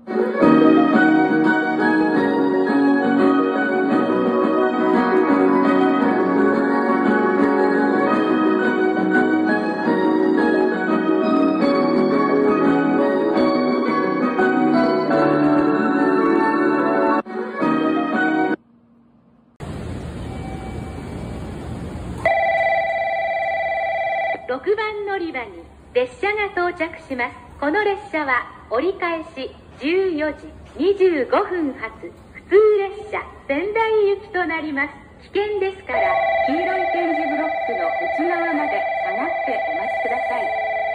6番乗り場に列車が到着します。この列車は折り返し14時25分発普通列車仙台行きとなります。危険ですから黄色い点字ブロックの内側まで下がってお待ちください。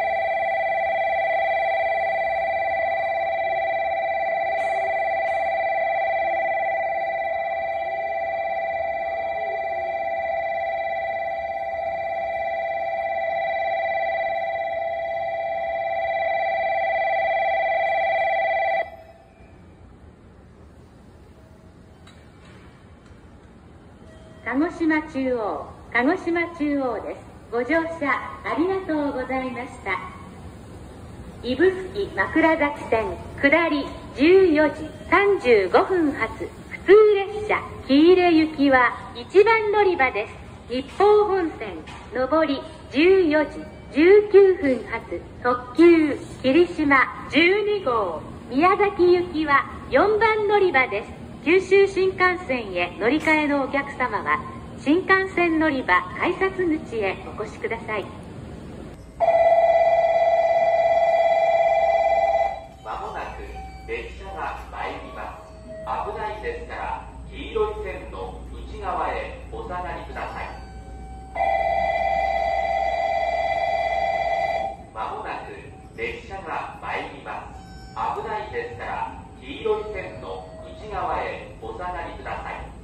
鹿児島中央です。ご乗車ありがとうございました。指宿枕崎線下り14時35分発普通列車喜入行きは1番乗り場です。日豊本線上り14時19分発特急霧島12号宮崎行きは4番乗り場です。九州新幹線へ乗り換えのお客様は新幹線乗り場改札口へお越しください。 まもなく列車が参ります。危ないですから黄色い線の内側へお下がりください。まもなく列車が参ります。危ないですから黄色い線の内側へお下がりください。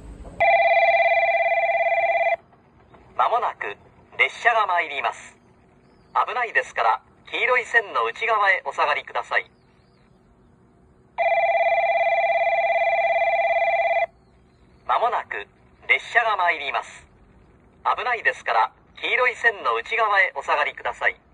まもなく列車が参ります。危ないですから黄色い線の内側へお下がりください。まもなく列車が参ります。危ないですから黄色い線の内側へお下がりください。